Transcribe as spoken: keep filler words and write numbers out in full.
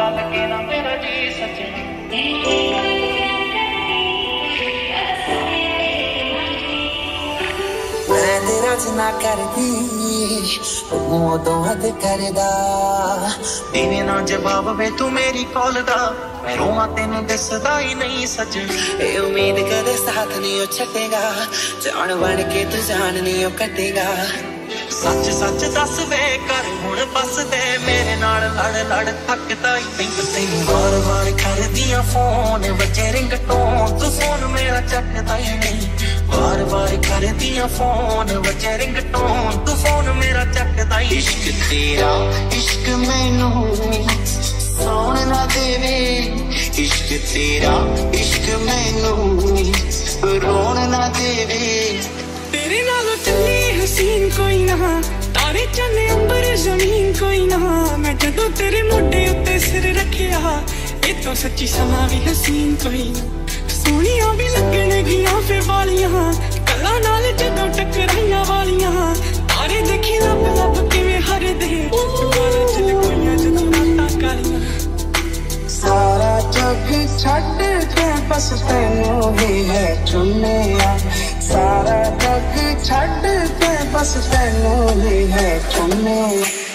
लगे ना मेरा जी सजना। मैं तेरा जिना करदी उदों हद करदा देवे ना जवाब वे तू मेरी कॉल दा मैं रोवां तेनू दसदा ही नहीं सजन। ए उम्मीद कदे साथ नहीं ओ छड्डेगा जान बन के तू जान नहीं ओ कटेगा। सच सच दस वे कर हुण बस दे मेरे नाल लड़ लड़ थकदा ही नहीं तैनू बार बार करदियां फोन बजे रिंगटोन तू फोन मेरा चकदा ही नहीं। बार बार करदियां फोन बजे रिंगटोन तू फोन मेरा चकदा ही। इश्क तेरा इश्क मैनू सौण ना देवे इश्क तेरा इश्क मैनू रोण ना देवे। तेरे नालों चली हसीन कोई ना तारे चले अंबर जमीन कोई ना मैं जदों तेरे मोढे उत्ते सिर रखिया ये तो सच्ची समा भी हसीन कोई ना। सोहणियां भी लगणगियां फिर वालियां कल्लां नाल जदों टकराइयां वालियां तारे देखी लब लब किवें हरदे बारां च लकोइयां जदों रातां कालियां। सारा जग छड्ड के बस तैनू ही है चुनिया सारा जग छड्ड के बस तैनू ही है चुनिया।